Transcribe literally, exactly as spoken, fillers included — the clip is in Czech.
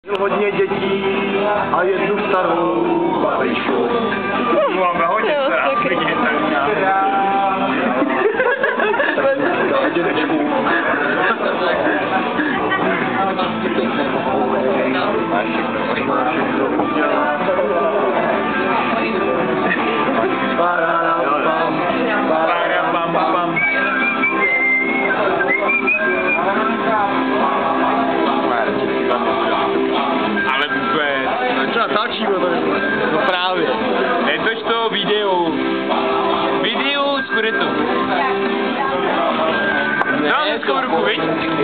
Hodně dětí a jednu starou babičku. Máme hodně stará, vidíte. Dědečku. Ale vůbec. Co natáčíme tady? No právě. Netoč to videu. Videu z Kuretu. Dám hezkou ruku, viď?